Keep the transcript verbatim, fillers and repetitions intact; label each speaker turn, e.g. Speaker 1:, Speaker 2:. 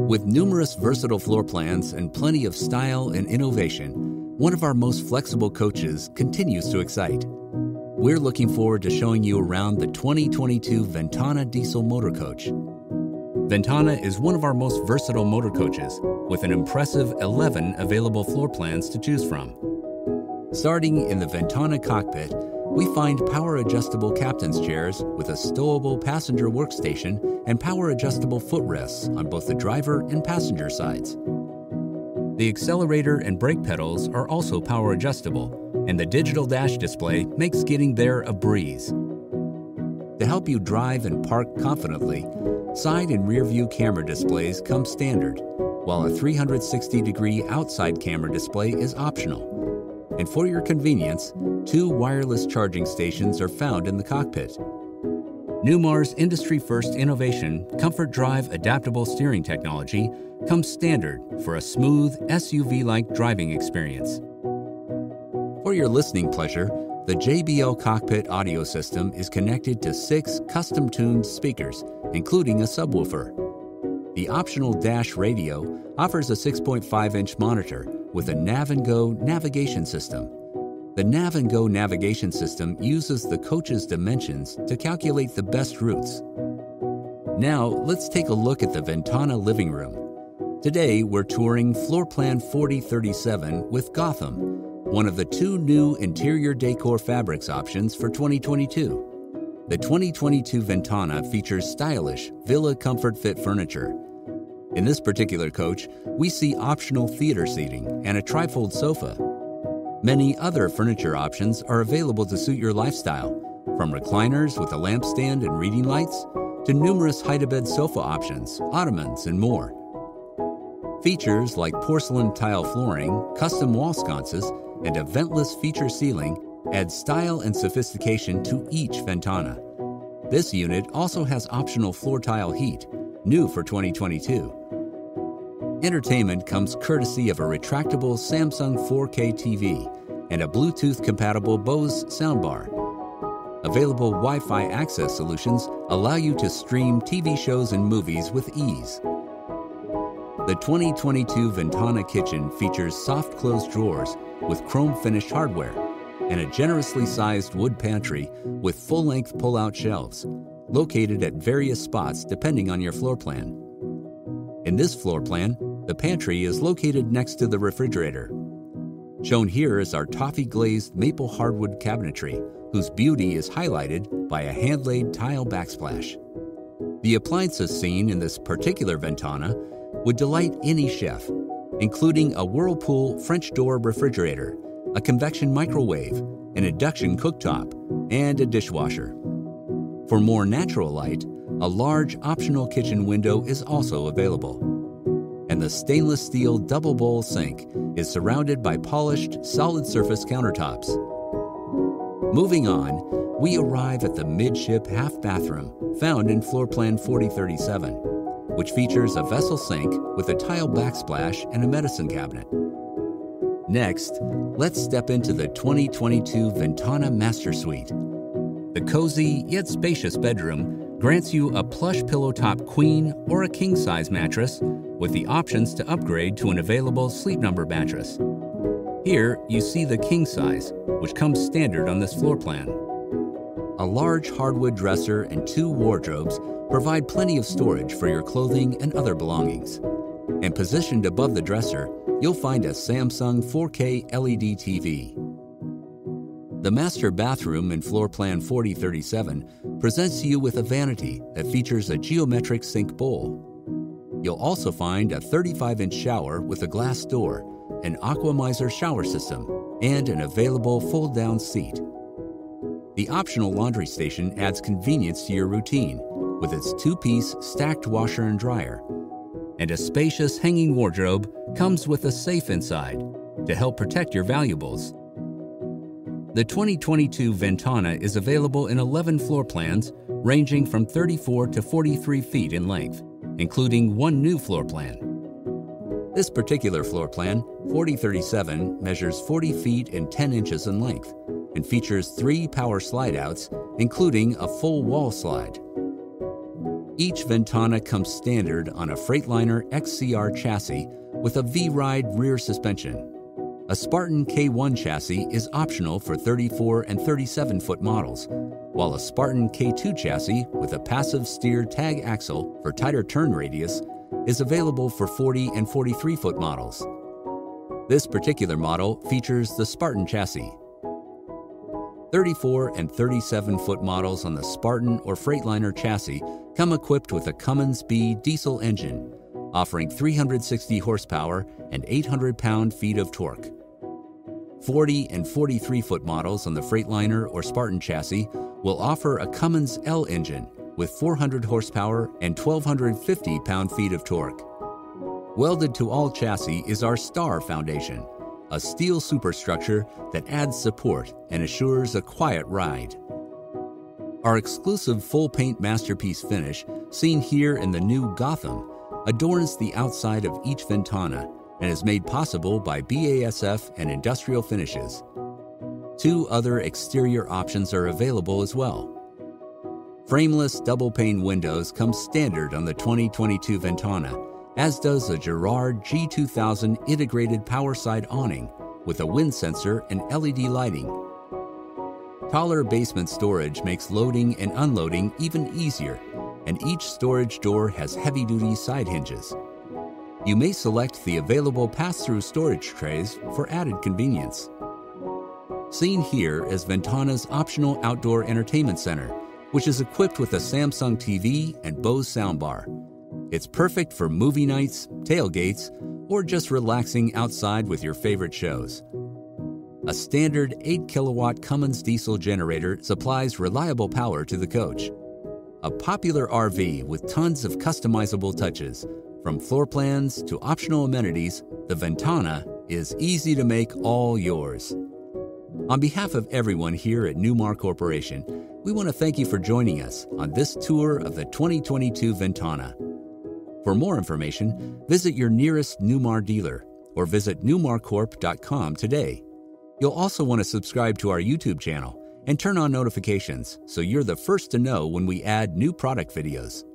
Speaker 1: With numerous versatile floor plans and plenty of style and innovation, one of our most flexible coaches continues to excite. We're looking forward to showing you around the twenty twenty-two Ventana Diesel Motor Coach. Ventana is one of our most versatile motor coaches, with an impressive eleven available floor plans to choose from. Starting in the Ventana cockpit, we find power-adjustable captain's chairs with a stowable passenger workstation and power-adjustable footrests on both the driver and passenger sides. The accelerator and brake pedals are also power-adjustable, and the digital dash display makes getting there a breeze. To help you drive and park confidently, side and rear view camera displays come standard, while a three hundred sixty degree outside camera display is optional. And for your convenience, two wireless charging stations are found in the cockpit. Newmar's industry-first innovation, Comfort Drive adaptable steering technology, comes standard for a smooth, S U V-like driving experience. For your listening pleasure, the J B L Cockpit audio system is connected to six custom-tuned speakers, including a subwoofer. The optional dash radio offers a six point five inch monitor with a Nav and Go navigation system. The Nav and Go navigation system uses the coach's dimensions to calculate the best routes. Now, let's take a look at the Ventana living room. Today, we're touring Floor Plan forty thirty-seven with Gotham, one of the two new interior decor fabrics options for twenty twenty-two. The twenty twenty-two Ventana features stylish Villa Comfort Fit furniture. In this particular coach, we see optional theater seating and a trifold sofa. Many other furniture options are available to suit your lifestyle, from recliners with a lampstand and reading lights to numerous height-to-bed sofa options, ottomans, and more. Features like porcelain tile flooring, custom wall sconces, and a ventless feature ceiling add style and sophistication to each Ventana. This unit also has optional floor tile heat, new for twenty twenty-two. Entertainment comes courtesy of a retractable Samsung four K T V and a Bluetooth-compatible Bose soundbar. Available Wi-Fi access solutions allow you to stream T V shows and movies with ease. The twenty twenty-two Ventana kitchen features soft close drawers with chrome-finished hardware and a generously sized wood pantry with full-length pull-out shelves, located at various spots depending on your floor plan. In this floor plan, the pantry is located next to the refrigerator. Shown here is our toffee-glazed maple hardwood cabinetry, whose beauty is highlighted by a hand-laid tile backsplash. The appliances seen in this particular Ventana would delight any chef, including a Whirlpool French door refrigerator, a convection microwave, an induction cooktop, and a dishwasher. For more natural light, a large optional kitchen window is also available. And the stainless steel double bowl sink is surrounded by polished, solid surface countertops. Moving on, we arrive at the midship half bathroom found in Floor Plan forty thirty-seven, which features a vessel sink with a tile backsplash and a medicine cabinet. Next, let's step into the twenty twenty-two Ventana Master Suite. The cozy yet spacious bedroom grants you a plush pillow top queen or a king-size mattress with the options to upgrade to an available Sleep Number mattress. Here, you see the king size, which comes standard on this floor plan. A large hardwood dresser and two wardrobes provide plenty of storage for your clothing and other belongings. And positioned above the dresser, you'll find a Samsung four K L E D T V. The master bathroom in Floor Plan forty thirty-seven presents you with a vanity that features a geometric sink bowl. You'll also find a thirty-five inch shower with a glass door, an Aquamizer shower system, and an available fold-down seat. The optional laundry station adds convenience to your routine with its two-piece stacked washer and dryer. And a spacious hanging wardrobe comes with a safe inside to help protect your valuables. The twenty twenty-two Ventana is available in eleven floor plans ranging from thirty-four to forty-three feet in length, including one new floor plan. This particular floor plan, forty thirty-seven, measures forty feet and ten inches in length and features three power slide outs, including a full wall slide. Each Ventana comes standard on a Freightliner X C R chassis with a V-Ride rear suspension. A Spartan K one chassis is optional for thirty-four and thirty-seven foot models, while a Spartan K two chassis with a passive steer tag axle for tighter turn radius is available for forty and forty-three foot models. This particular model features the Spartan chassis. thirty-four and thirty-seven foot models on the Spartan or Freightliner chassis come equipped with a Cummins B diesel engine, offering three hundred sixty horsepower and eight hundred pound-feet of torque. forty and forty-three foot models on the Freightliner or Spartan chassis will offer a Cummins L engine with four hundred horsepower and twelve fifty pound-feet of torque. Welded to all chassis is our Star Foundation, a steel superstructure that adds support and assures a quiet ride. Our exclusive full-paint masterpiece finish, seen here in the new Gotham, adorns the outside of each Ventana and is made possible by B A S F and Industrial Finishes. Two other exterior options are available as well. Frameless double-pane windows come standard on the twenty twenty-two Ventana, as does a Girard G two thousand integrated power side awning with a wind sensor and L E D lighting. Taller basement storage makes loading and unloading even easier, and each storage door has heavy-duty side hinges. You may select the available pass-through storage trays for added convenience. Seen here is Ventana's optional outdoor entertainment center, which is equipped with a Samsung T V and Bose soundbar. It's perfect for movie nights, tailgates, or just relaxing outside with your favorite shows. A standard eight kilowatt Cummins diesel generator supplies reliable power to the coach. A popular R V with tons of customizable touches, from floor plans to optional amenities, the Ventana is easy to make all yours. On behalf of everyone here at Newmar Corporation, we want to thank you for joining us on this tour of the twenty twenty-two Ventana. For more information, visit your nearest Newmar dealer or visit newmar corp dot com today. You'll also want to subscribe to our YouTube channel and turn on notifications so you're the first to know when we add new product videos.